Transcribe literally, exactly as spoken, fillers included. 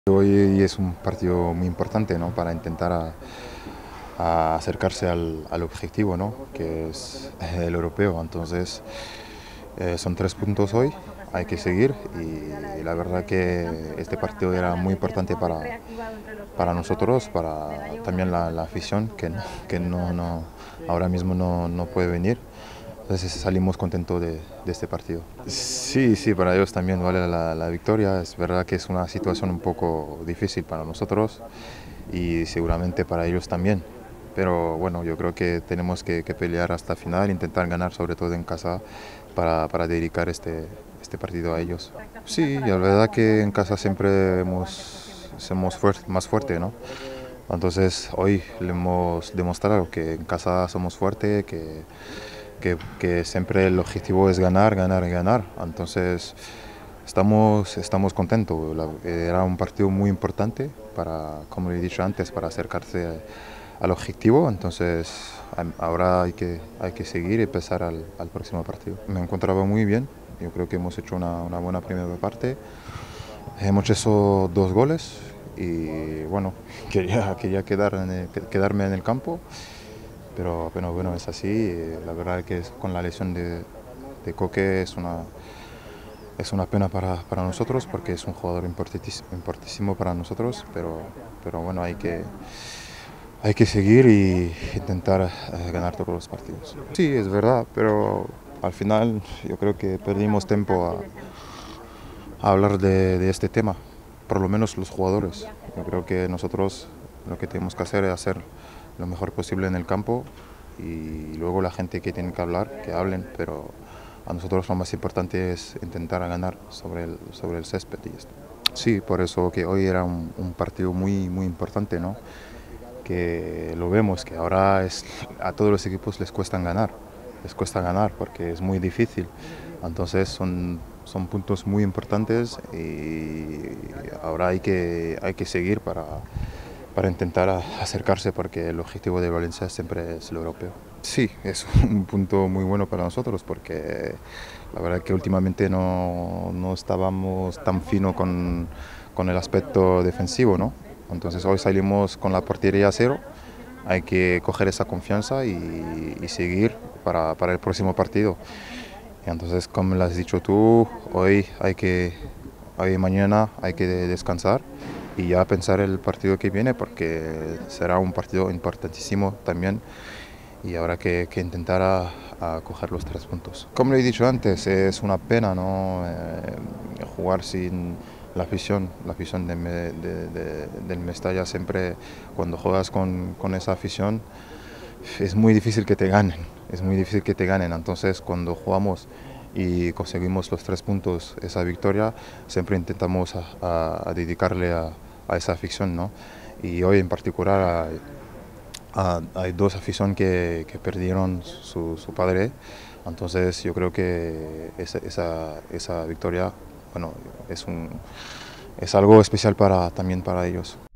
Hoy es un partido muy importante, ¿no? Para intentar a, a acercarse al, al objetivo, ¿no? Que es el europeo. Entonces eh, son tres puntos hoy, hay que seguir y la verdad que este partido era muy importante para, para nosotros, para también la, la afición que, no, que no, no, ahora mismo no, no puede venir. Entonces salimos contentos de, de este partido. Sí, sí, para ellos también vale la, la victoria. Es verdad que es una situación un poco difícil para nosotros y seguramente para ellos también. Pero bueno, yo creo que tenemos que, que pelear hasta el final, intentar ganar sobre todo en casa para, para dedicar este, este partido a ellos. Sí, la verdad que en casa siempre hemos, somos fuer- más fuertes, ¿no? Entonces hoy le hemos demostrado que en casa somos fuertes, que que, que siempre el objetivo es ganar, ganar y ganar. Entonces estamos, estamos contentos. La, era un partido muy importante para, como le he dicho antes, para acercarse al objetivo. Entonces ahora hay que, hay que seguir y empezar al, al próximo partido. Me encontraba muy bien. Yo creo que hemos hecho una, una buena primera parte. Hemos hecho dos goles y bueno, quería, quería quedar en el, quedarme en el campo. Pero, pero bueno, es así. eh, La verdad que es- con la lesión de, de Coque es una, es una pena para, para nosotros porque es un jugador importantis- importantísimo para nosotros, pero, pero bueno, hay que, hay que seguir y intentar eh, ganar todos los partidos. Sí, es verdad, pero al final yo creo que perdimos tiempo a, a hablar de, de este tema, por lo menos los jugadores. Yo creo que nosotros lo que tenemos que hacer es hacer lo mejor posible en el campo y luego la gente que tiene que hablar, que hablen, pero a nosotros lo más importante es intentar ganar sobre el, sobre el césped y esto. Sí, por eso que hoy era un, un partido muy, muy importante, ¿no? Que lo vemos, que ahora es, a todos los equipos les cuesta ganar, les cuesta ganar porque es muy difícil. Entonces son, son puntos muy importantes y ahora hay que, hay que seguir para, para intentar acercarse porque el objetivo de Valencia siempre es el europeo. Sí, es un punto muy bueno para nosotros porque la verdad que últimamente no, no estábamos tan fino con, con el aspecto defensivo, ¿no? Entonces hoy salimos con la portería a cero, hay que coger esa confianza y, y seguir para, para el próximo partido. Y entonces, como lo has dicho tú, hoy hay que, hoy y mañana hay que descansar y ya pensar el partido que viene porque será un partido importantísimo también y habrá que, que intentar a, a coger los tres puntos. Como le he dicho antes, es una pena, ¿no? Eh, jugar sin la afición, la afición de, de, de, del Mestalla siempre cuando juegas con, con esa afición es muy difícil que te ganen, es muy difícil que te ganen. Entonces cuando jugamos y conseguimos los tres puntos, esa victoria, siempre intentamos a, a, a dedicarle a, a esa afición, ¿no? Y hoy en particular a, a, hay dos aficiones que, que perdieron su, su padre, entonces yo creo que esa, esa, esa victoria, bueno, es, un, es algo especial para, también para ellos.